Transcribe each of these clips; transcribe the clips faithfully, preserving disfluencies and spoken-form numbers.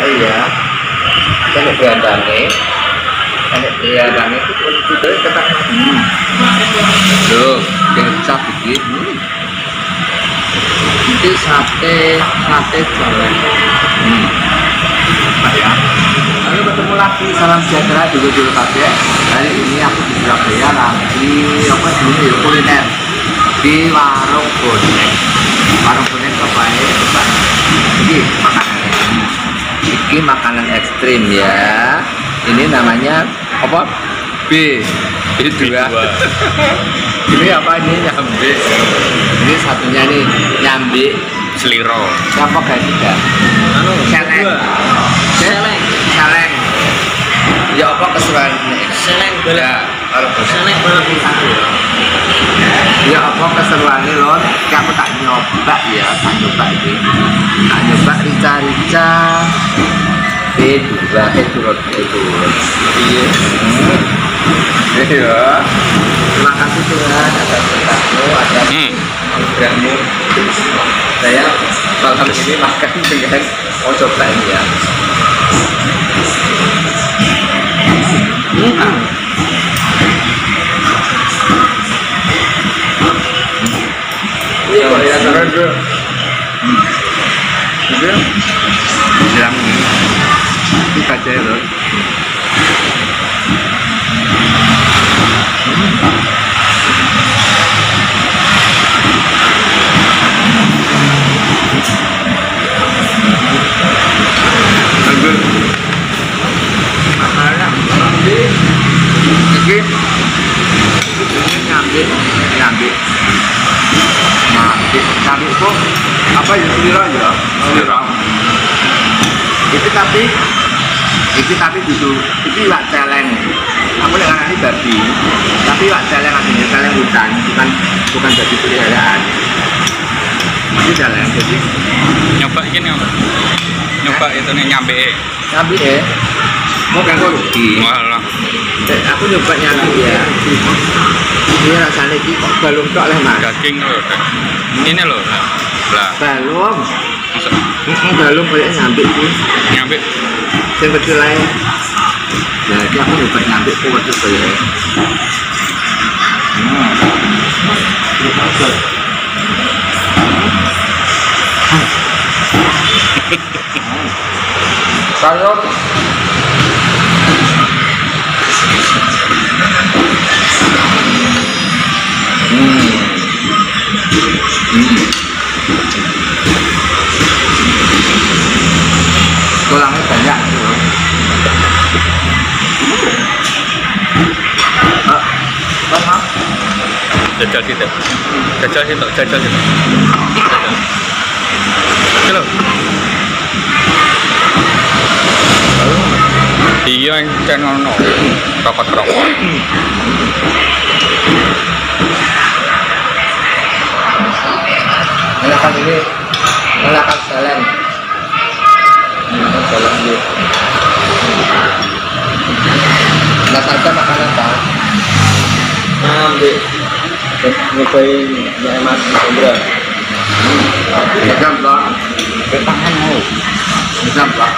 ya. Kalau berandane, kalau berandane itu pun juga tetap. Hmm. Loh, kecap begini. Hmm. Ini sate sate jalan. Hmm. Ya. Lalu ketemu lagi, salam sejahtera dulu dulu kabeh. Hari ini aku di Surabaya lagi apa dulu ya kuliner di warung bonek. Warung bonek apa ya? Ini makanan. Ini makanan ekstrim ya. Ini namanya apa? B. B dua. Ini apa ini nyambe? Ini satunya nih nyambe seliro. Siapa gak juga? Anu seleng. Seleng. Seleng. Ya apa keseruan ini? Seleng Ya, kalau seleng balap satu. Ya apa keseruan ini lon? Kamu tak nyoba ya, tak nyoba ini. Tak nyoba rica-rica. B dua itu lon itu. Iya. Iya. Terima kasih Tuhan atas berkatmu, atas programmu. Saya malam ini makan dengan mau coba ini ya. Hmm. Ini kok ya taruh dulu. Itu yang ini kaca itu. Ini nyambi, nyambi, nyambi, nyambi itu apa ya selera ya, selera. Itu tapi, itu tapi duduk, itu iwak celeng. Aku dengan ini babi, tapi iwak celeng artinya celeng hutan, bukan bukan babi peliharaan. Ini celeng jadi. Nyoba ini apa? Nyoba itu nih nyambe. Nyambi eh, mau kan kau rugi. Walah. Aku nyoba nyambi ya. Ini rasanya ini kok belum tok lah mas. Daging loh. Ini loh. Lah. Belum. Belum kayak nyambi sih. Nyambe. Yang kecil lain. Nah, ini aku nyoba nyambi tuh waktu itu ya. Hmm. Ini bagus. Sayur. Hmm. Hmm. Tulangnya banyak. Ah, apa? Jajal situ. Jajal situ, jajal situ. Halo. Iya yang channel no. Rapat rapat. Melakukan ini, melakukan seleng, melakukan seleng ini. Nggak saja makan apa? Ambil, nyobain yang emas Indra. Bisa mbak, bertahan mau, bisa mbak.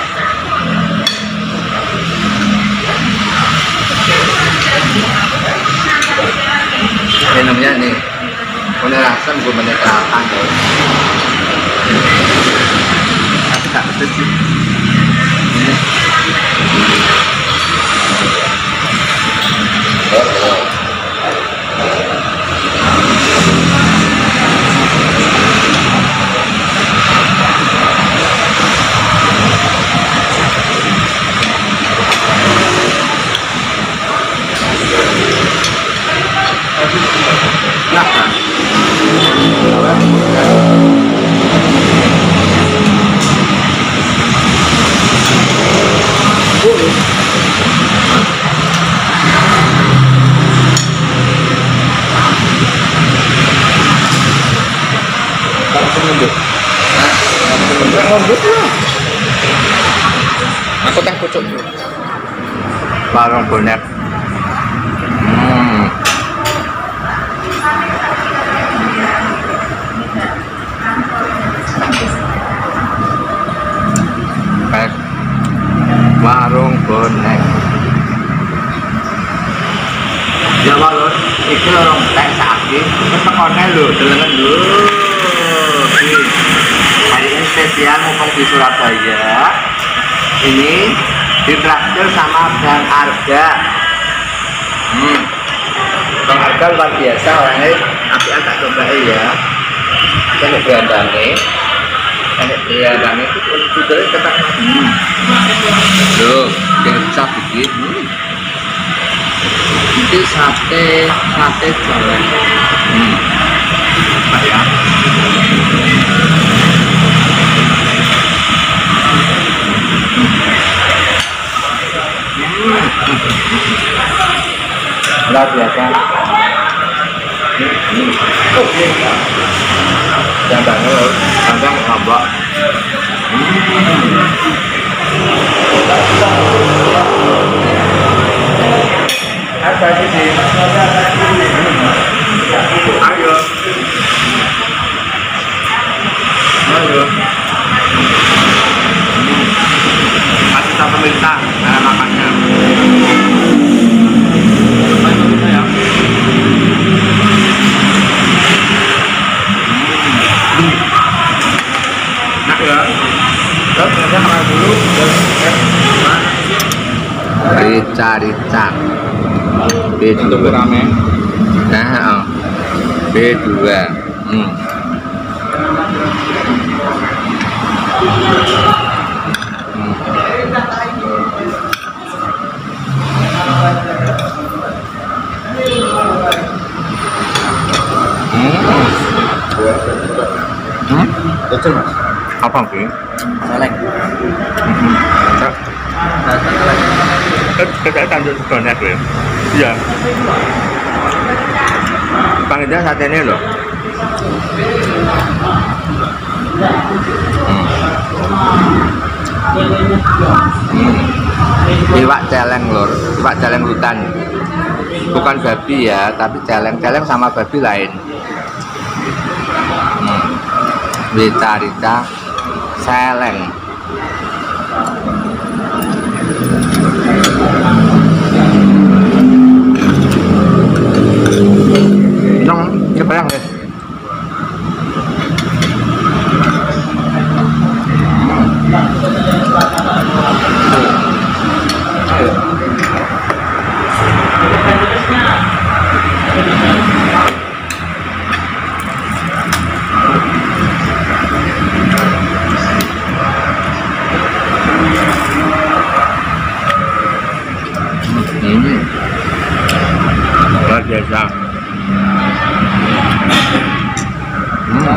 Ini namanya nih. Penerasan gue menekan loh. Tapi tak betul sih. Ini. Oh. Nah, Aku tak pucuk. Warung bonek. Hmm. Baik. itu orang kayak sakit terus tekonnya lho delengen lho. Hari ini spesial mumpung di Surabaya ini ditraktir sama Bang Arga. hmm. Bang Arga luar biasa orangnya, apian tak coba ya. Saya berandangnya Ini berandangnya itu sudah tetap hmm. Loh, yang bisa bikin hmm. Itu sate sate jalan. Hmm. Nah, ya. Hmm. Luar biasa. Hmm. Oke. Jambangnya loh, jambang ngambak. Hmm. Apa sih? Ayo. Ayo. Kasih tahu pemerintah cara makannya. Ya. Nah ya. Terus kita makan dulu. Rica-rica. B dua rame. Nah, oh. B dua. Hmm. Hmm. Betul mas. Apa sih? Selek. Kita tandur sebanyak ya. Iya. Panggilan saat ini loh. Hmm. Hmm. Iwak celeng lor, iwak celeng hutan. Bukan babi ya, tapi celeng. Celeng sama babi lain. Hmm. Rica-rica celeng. Nong, siapa yang guys? Hmm. Luar biasa. Hmm.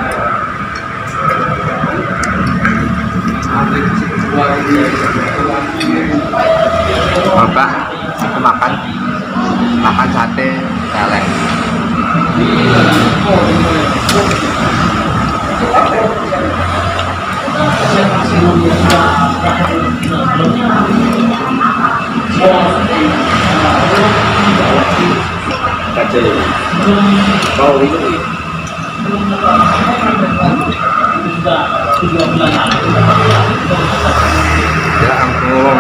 Bapak, aku makan makan sate celeng. Bau itu ya ampun.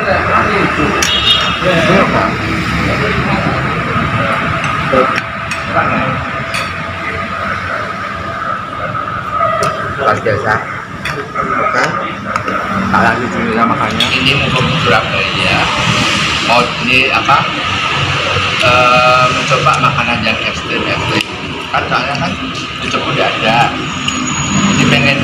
Luar biasa. Oke. Tak lanjut dulu makannya. Ini mumpung Surabaya. Mau ini apa? E, mencoba makanan yang ekstrim ekstrim. Kan soalnya kan di Jepang tidak ada. Jadi pengen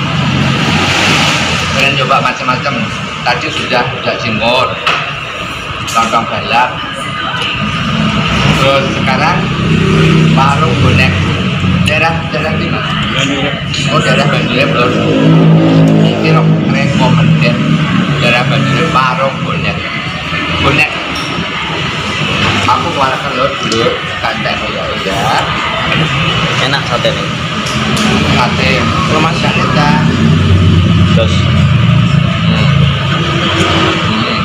pengen coba macam-macam. Tadi sudah sudah jingor, lontong balap. Terus sekarang warung bonek. Daerah daerah di mana? Oh daerah Bandung Bro. Ini rekomendasi daerah Bandung warung bonek. Bonek. Aku keluarkan lo dulu kandang ya udah. Enak sate nih. Sate rumah Syarita. Terus. Hmm. Hmm.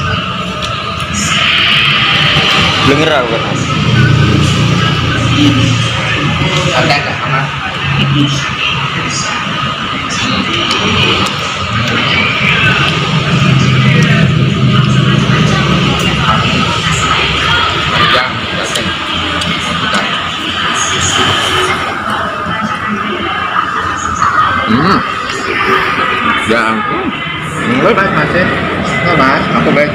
Denger aku kan mas. Sate enggak sama. Yang Ya ampun. Enggak mas masih. Enggak mas, aku baik.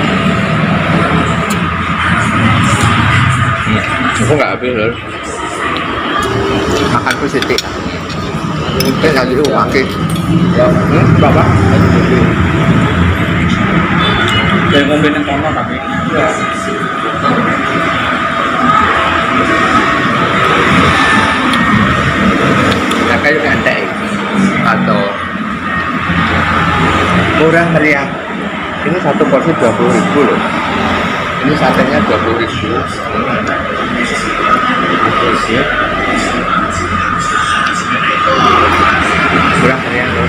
Hmm, aku nggak habis loh. Makan ku sitik. Ini lagi lu makin. Hmm, bapak. Kayak ngombe nang kono tapi. Nah kayak gandek atau murah meriah. Ini satu porsi dua puluh ribu loh. Ini satenya dua puluh ribu. Murah meriah loh.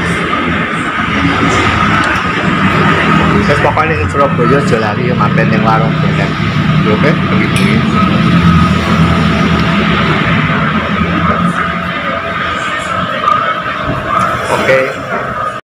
Terus pokoknya di Surabaya jolari mampir yang warung bener. Oke, begitu. Oke.